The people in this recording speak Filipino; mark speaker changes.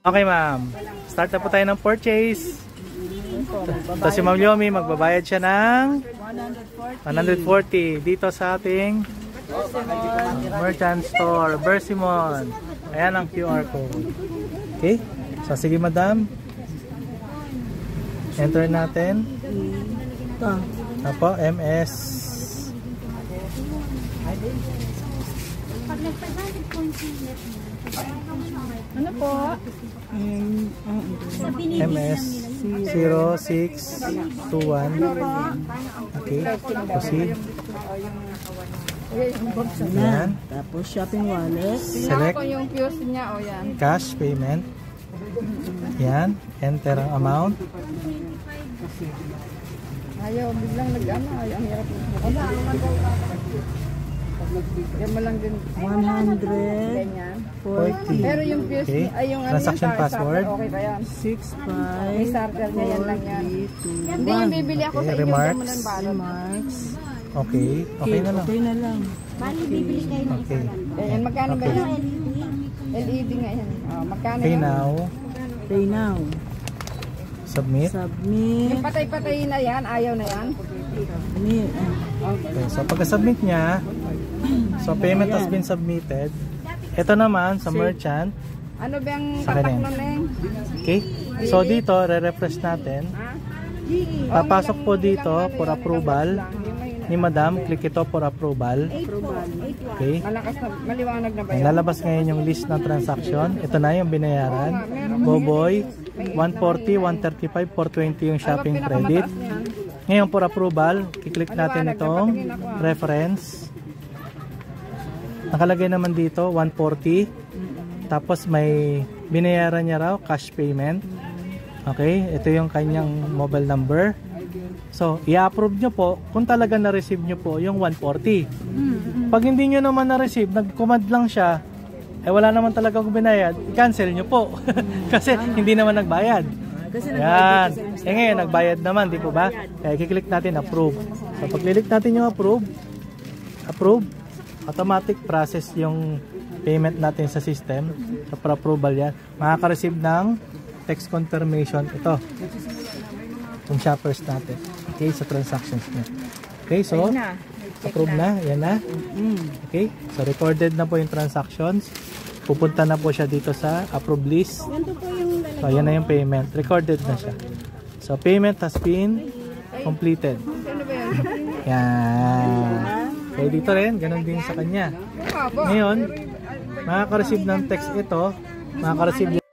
Speaker 1: Okay, ma'am. Start na po tayo ng purchase. Ito si Ma'am Yomi, magbabayad siya ng 140 dito sa ating merchant store, Bersimon. Ayan ang QR code. Okay? So, sige madam. Enter natin. Apo, MS.
Speaker 2: Ano po?
Speaker 1: MS 0621. Okay, proceed. Yan.
Speaker 2: Tapos shopping wallet.
Speaker 1: Select
Speaker 3: yung fuse niya o yan.
Speaker 1: cash payment. Yan. Enter ang amount.
Speaker 3: Ayaw, biglang nag-ano. Ang hirap. Yan mo lang din.
Speaker 2: 100.
Speaker 3: Ganyan.
Speaker 1: 40.
Speaker 3: Pero yung fuse,
Speaker 1: Okay.
Speaker 3: ay yung
Speaker 1: Transaction password.
Speaker 3: Okay ba yan?
Speaker 2: 65.
Speaker 3: May starter niya, yan lang yan. Hindi yung bibili ako
Speaker 1: Okay,
Speaker 3: sa inyo.
Speaker 1: remarks.
Speaker 3: Mo ng balot.
Speaker 2: Remarks.
Speaker 1: Okay. Okay na lang.
Speaker 2: Okay na lang.
Speaker 1: Okay.
Speaker 3: Yan, magkano ba
Speaker 1: Okay.
Speaker 3: yan? LED nga yan. Magkano
Speaker 1: Okay
Speaker 3: yan?
Speaker 1: now.
Speaker 2: Pay now.
Speaker 1: Submit.
Speaker 2: Submit.
Speaker 3: Yung patay-patay na yan, ayaw na yan.
Speaker 2: Submit.
Speaker 1: Okay. So pagka-submit niya, so payment has been submitted. Ito naman sa merchant.
Speaker 3: Ano ba yung
Speaker 1: Sa
Speaker 3: tatak
Speaker 1: kanya.
Speaker 3: nun eh?
Speaker 1: Okay. So dito, re-refresh natin. Papasok po dito for approval ni Madam. Click ito for approval. Okay.
Speaker 3: Malakas na, maliwanag na ba
Speaker 1: Ang
Speaker 3: yan?
Speaker 1: lalabas ngayon yung list ng transaction. Ito na yung binayaran. Boboy, 140, 135, 420 yung shopping credit. Ngayon for approval, kiklik natin itong reference. Nakalagay naman dito 140. Tapos may binayaran niya raw cash payment. Okay, ito yung kanyang mobile number. So, i-approve nyo po kung talaga na-receive nyo po yung 140. Pag hindi nyo naman na-receive, nag-command lang siya, eh wala naman talaga kung binayad, i-cancel nyo po. Kasi hindi naman nagbayad. Yan. Eh ngayon, nagbayad naman, di po ba? Kaya kiklik natin approve. So, pag click natin yung approve, automatic process yung payment natin sa system. So, for approval yan. Makaka-receive ng text confirmation. Ito. Yung shoppers natin. Okay, sa transactions niya. Okay, so, approve na. Yan na. Okay, so recorded na po yung transactions. Pupunta na po siya dito sa approve list. So, yan na yung payment. Recorded na siya. So, payment has been completed. Yan. Okay, dito rin. Ganon din sa kanya. Ngayon, makaka-receive ng text ito. Makaka-receive